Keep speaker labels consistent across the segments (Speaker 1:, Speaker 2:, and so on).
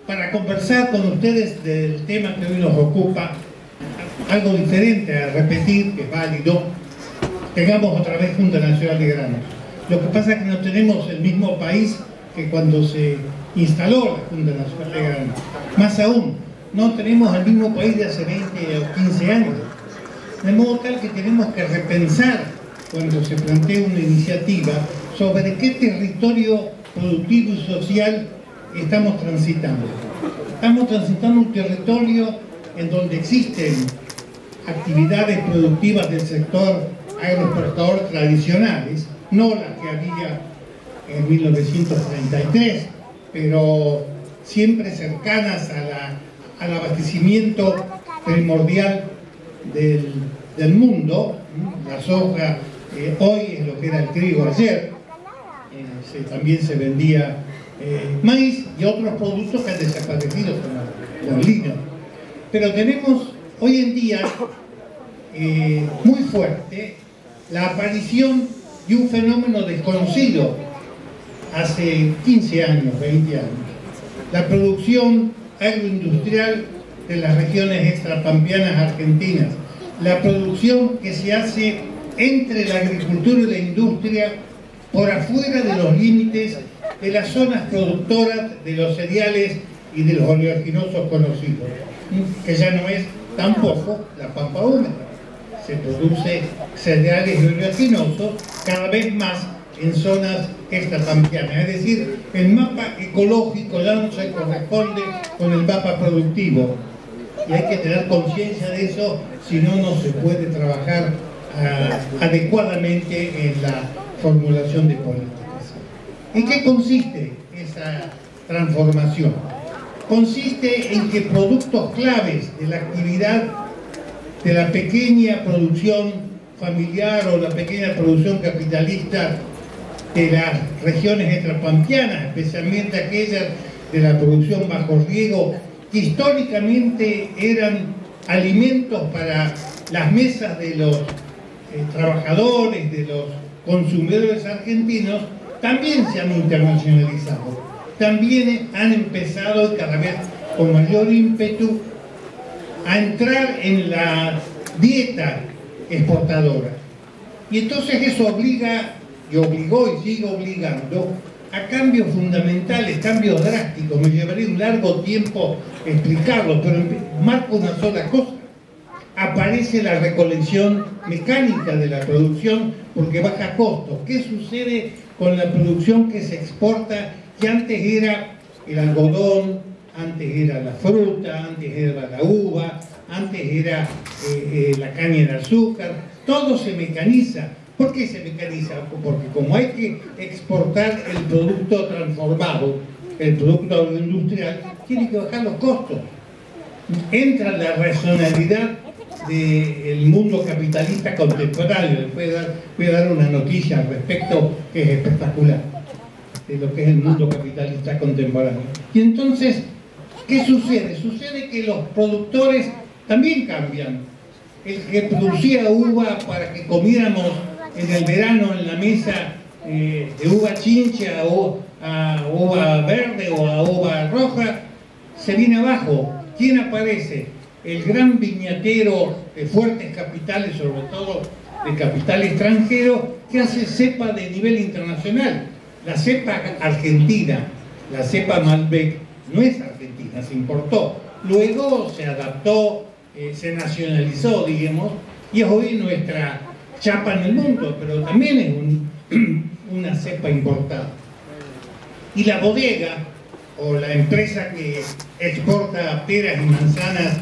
Speaker 1: para conversar con ustedes del tema que hoy nos ocupa, algo diferente a repetir, que es válido. Tengamos otra vez Junta Nacional de Granos. Lo que pasa es que no tenemos el mismo país que cuando se instaló la Junta Nacional de Granos. Más aún, no tenemos el mismo país de hace 20 o 15 años. De modo tal que tenemos que repensar, cuando se plantea una iniciativa, sobre qué territorio productivo y social estamos transitando. Estamos transitando un territorio en donde existen actividades productivas del sector agroexportador tradicionales, no las que había en 1933, pero siempre cercanas al abastecimiento primordial del mundo. La soja hoy es lo que era el trigo ayer, también se vendía maíz y otros productos que han desaparecido como el lino. Pero tenemos hoy en día muy fuerte la aparición de un fenómeno desconocido hace 15 años, 20 años. La producción agroindustrial de las regiones extrapampeanas argentinas. La producción que se hace entre la agricultura y la industria por afuera de los límites de las zonas productoras de los cereales y de los oleaginosos conocidos, que ya no es tampoco la pampa húmeda. Se produce cereales y oleaginosos cada vez más en zonas extrapampeanas, es decir, el mapa ecológico ya no se corresponde con el mapa productivo y hay que tener conciencia de eso, si no, no se puede trabajar adecuadamente en la formulación de políticas. ¿En qué consiste esa transformación? Consiste en que productos claves de la actividad de la pequeña producción familiar o la pequeña producción capitalista de las regiones extrapampeanas, especialmente aquellas de la producción bajo riego, que históricamente eran alimentos para las mesas de los trabajadores, de los consumidores argentinos, también se han internacionalizado, también han empezado cada vez con mayor ímpetu a entrar en la dieta exportadora. Y entonces eso obliga, y obligó y sigue obligando, a cambios fundamentales, cambios drásticos. Me llevaría un largo tiempo explicarlo, pero marco una sola cosa. Aparece la recolección mecánica de la producción porque baja costos. ¿Qué sucede con la producción que se exporta, que antes era el algodón, antes era la fruta, antes era la uva, antes era la caña de azúcar? Todo se mecaniza. ¿Por qué se mecaniza? Porque como hay que exportar el producto transformado, el producto agroindustrial, tiene que bajar los costos. Entra la racionalidad del mundo capitalista contemporáneo. Les voy a dar una noticia al respecto que es espectacular, de lo que es el mundo capitalista contemporáneo. Y entonces, ¿qué sucede? Sucede que los productores también cambian. El que producía uva para que comiéramos en el verano en la mesa de uva chincha o a uva verde o a uva roja, se viene abajo. ¿Quién aparece? El gran viñatero de fuertes capitales, sobre todo de capital extranjero, que hace cepa de nivel internacional. La cepa argentina, la cepa Malbec, no es argentina, se importó. Luego se adaptó, se nacionalizó, digamos, y es hoy nuestra chapa en el mundo, pero también es una cepa importada. Y la bodega, o la empresa que exporta peras y manzanas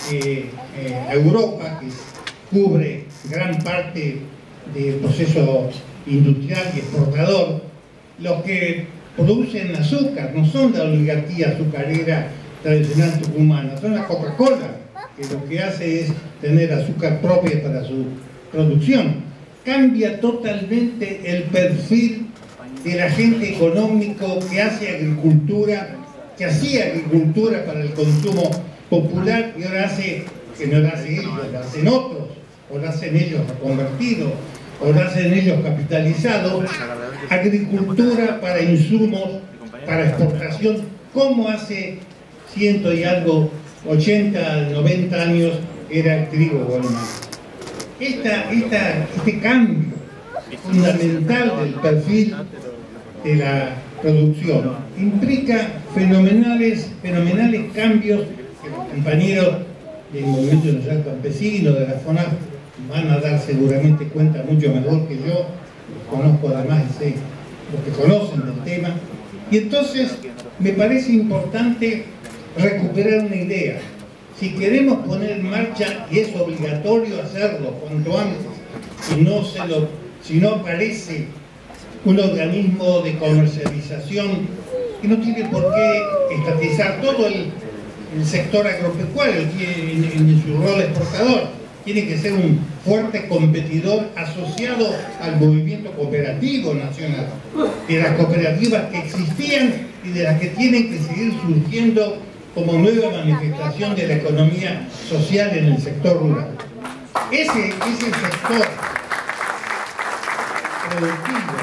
Speaker 1: a Europa, que cubre gran parte del proceso industrial y exportador, los que producen azúcar no son la oligarquía azucarera tradicional tucumana, son la Coca-Cola, que lo que hace es tener azúcar propia para su producción. Cambia totalmente el perfil del agente económico que hace agricultura, que hacía agricultura para el consumo popular y ahora hace, que no lo hace ellos, lo hacen otros, o lo hacen ellos reconvertidos, o lo hacen ellos capitalizados, agricultura para insumos, para exportación, como hace 100 y algo, 80, 90 años, era el trigo guaranano. Este cambio fundamental del perfil de la producción implica fenomenales cambios que los compañeros del Movimiento Nacional Campesino, de la FONAF, van a dar seguramente cuenta mucho mejor que yo. Conozco además los que conocen del tema. Y entonces me parece importante recuperar una idea. Si queremos poner en marcha, y es obligatorio hacerlo cuanto antes, si no aparece un organismo de comercialización que no tiene por qué estatizar todo el sector agropecuario en su rol exportador, tiene que ser un fuerte competidor asociado al movimiento cooperativo nacional, de las cooperativas que existían y de las que tienen que seguir surgiendo como nueva manifestación de la economía social en el sector rural. Ese sector productivo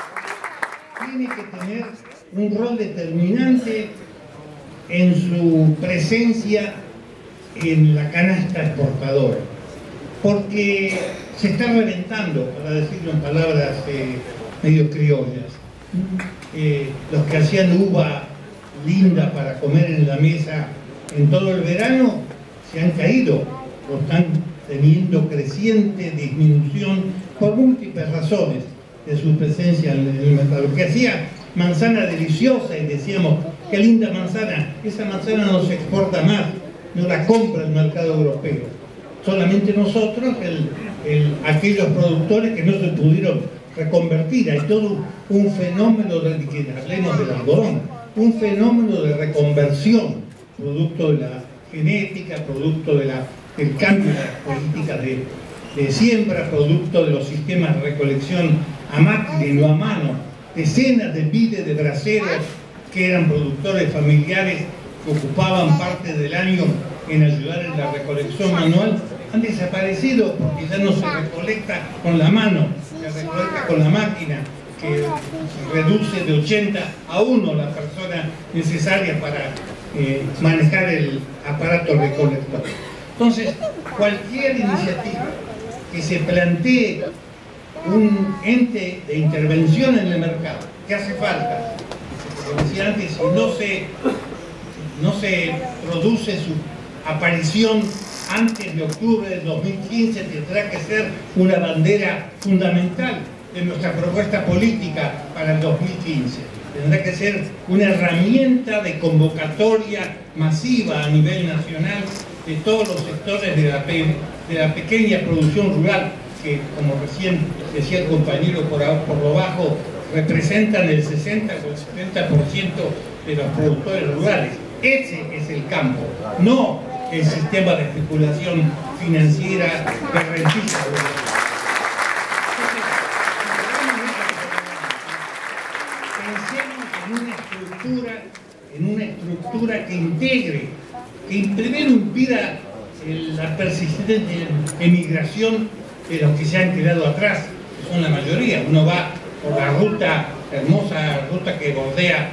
Speaker 1: tiene que tener un rol determinante en su presencia en la canasta exportadora, porque se está reventando, para decirlo en palabras medio criollas, los que hacían uva linda para comer en la mesa en todo el verano se han caído o están teniendo creciente disminución por múltiples razones de su presencia en el mercado. Lo que hacía manzana deliciosa y decíamos, qué linda manzana, esa manzana no se exporta más, no la compra el mercado europeo. Solamente nosotros, aquellos productores que no se pudieron reconvertir. Hay todo un fenómeno, hablemos del algodón, un fenómeno de reconversión, producto de la genética, producto del cambio de las políticas de siembra, producto de los sistemas de recolección a máquina y no a mano. Decenas de miles de braceros que eran productores familiares que ocupaban parte del año en ayudar en la recolección manual han desaparecido porque ya no se recolecta con la mano, se recolecta con la máquina, que reduce de 80 a 1 la persona necesaria para manejar el aparato recolector. Entonces, cualquier iniciativa que se plantee un ente de intervención en el mercado, que hace falta, como decía antes, si no se produce su aparición antes de octubre del 2015, tendrá que ser una bandera fundamental de nuestra propuesta política para el 2015. Tendrá que ser una herramienta de convocatoria masiva a nivel nacional de todos los sectores de la pequeña producción rural, que, como recién decía el compañero por lo bajo, representan el 60 o el 70% de los productores rurales. Ese es el campo, no el sistema de especulación financiera que rentista. Pensemos en una estructura que integre, que primero impida la persistente emigración de los que se han quedado atrás, que son la mayoría. Uno va por la hermosa ruta que bordea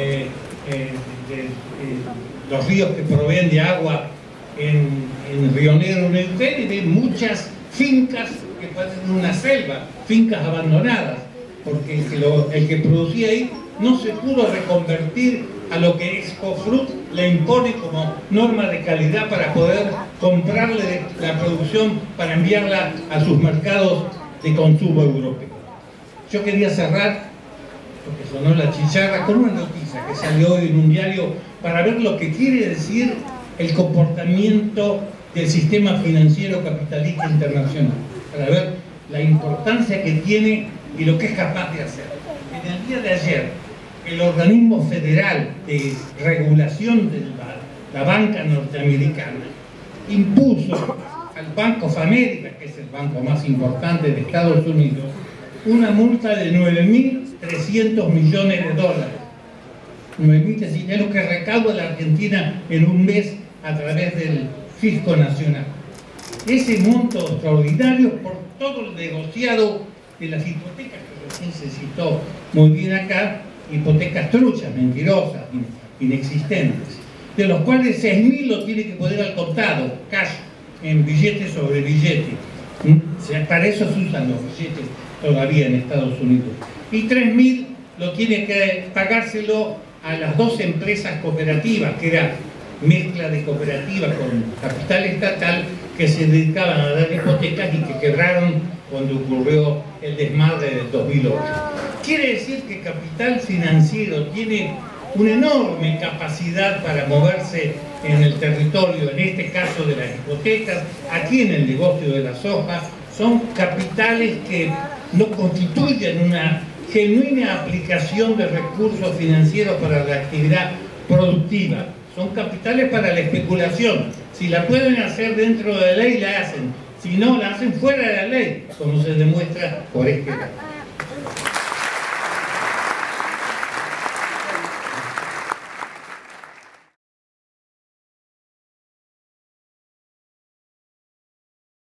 Speaker 1: los ríos que proveen de agua en Río Negro, Neuquén, y ve muchas fincas que parecen una selva, fincas abandonadas, porque el que producía ahí no se pudo reconvertir a lo que Expofrut le impone como norma de calidad para poder comprarle la producción para enviarla a sus mercados de consumo europeo. Yo quería cerrar, porque sonó la chicharra, con una noticia que salió hoy en un diario para ver lo que quiere decir el comportamiento del sistema financiero capitalista internacional, para ver la importancia que tiene y lo que es capaz de hacer. En el día de ayer, el organismo federal de regulación de la banca norteamericana impuso al Bank of America, que es el banco más importante de Estados Unidos, una multa de 9.300 millones de dólares. 9.300 es lo que recauda la Argentina en un mes a través del fisco nacional. Ese monto extraordinario por todo el negociado de las hipotecas, que recién se citó muy bien acá, hipotecas truchas, mentirosas, inexistentes. de los cuales 6.000 lo tiene que poner al contado, cash, en billete sobre billete. Para eso se usan los billetes todavía en Estados Unidos. Y 3.000 lo tiene que pagárselo a las 2 empresas cooperativas, que era mezcla de cooperativa con capital estatal, que se dedicaban a dar hipotecas y que quebraron cuando ocurrió el desmadre del 2008. Quiere decir que Capital Financiero tiene una enorme capacidad para moverse en el territorio, en este caso de las hipotecas, aquí en el negocio de la soja. Son capitales que no constituyen una genuina aplicación de recursos financieros para la actividad productiva. Son capitales para la especulación. Si la pueden hacer dentro de la ley, la hacen. Si no, la hacen fuera de la ley, como se demuestra por este caso.